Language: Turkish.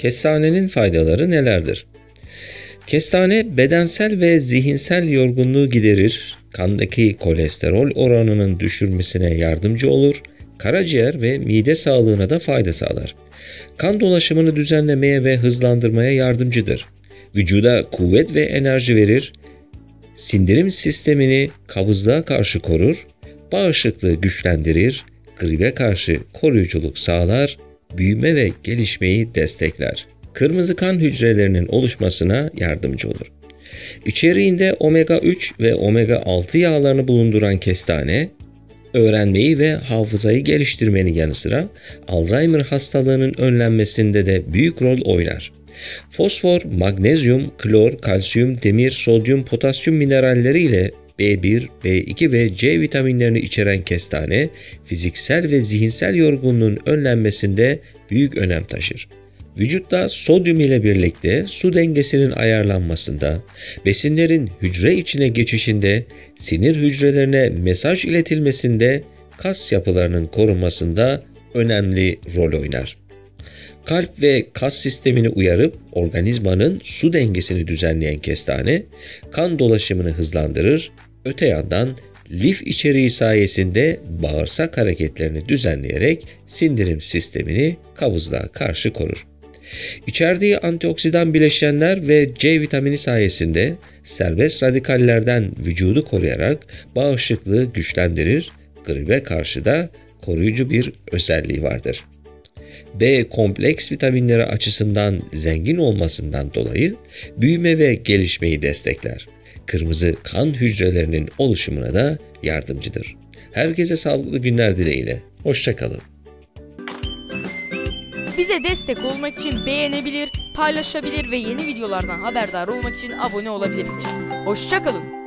Kestanenin faydaları nelerdir? Kestane bedensel ve zihinsel yorgunluğu giderir, kandaki kolesterol oranının düşürmesine yardımcı olur, karaciğer ve mide sağlığına da fayda sağlar. Kan dolaşımını düzenlemeye ve hızlandırmaya yardımcıdır. Vücuda kuvvet ve enerji verir, sindirim sistemini kabızlığa karşı korur, bağışıklığı güçlendirir, gribe karşı koruyuculuk sağlar, büyüme ve gelişmeyi destekler. Kırmızı kan hücrelerinin oluşmasına yardımcı olur. İçeriğinde omega 3 ve omega 6 yağlarını bulunduran kestane, öğrenmeyi ve hafızayı geliştirmenin yanı sıra Alzheimer hastalığının önlenmesinde de büyük rol oynar. Fosfor, magnezyum, klor, kalsiyum, demir, sodyum, potasyum mineralleri ile B1, B2 ve C vitaminlerini içeren kestane, fiziksel ve zihinsel yorgunluğun önlenmesinde büyük önem taşır. Vücutta sodyum ile birlikte su dengesinin ayarlanmasında, besinlerin hücre içine geçişinde, sinir hücrelerine mesaj iletilmesinde, kas yapılarının korunmasında önemli rol oynar. Kalp ve kas sistemini uyarıp organizmanın su dengesini düzenleyen kestane, kan dolaşımını hızlandırır, öte yandan lif içeriği sayesinde bağırsak hareketlerini düzenleyerek sindirim sistemini kabızlığa karşı korur. İçerdiği antioksidan bileşenler ve C vitamini sayesinde serbest radikallerden vücudu koruyarak bağışıklığı güçlendirir, gribe karşı da koruyucu bir özelliği vardır. B kompleks vitaminleri açısından zengin olmasından dolayı büyüme ve gelişmeyi destekler. Kırmızı kan hücrelerinin oluşumuna da yardımcıdır. Herkese sağlıklı günler dileğiyle. Hoşça kalın. Bize destek olmak için beğenebilir, paylaşabilir ve yeni videolardan haberdar olmak için abone olabilirsiniz. Hoşça kalın.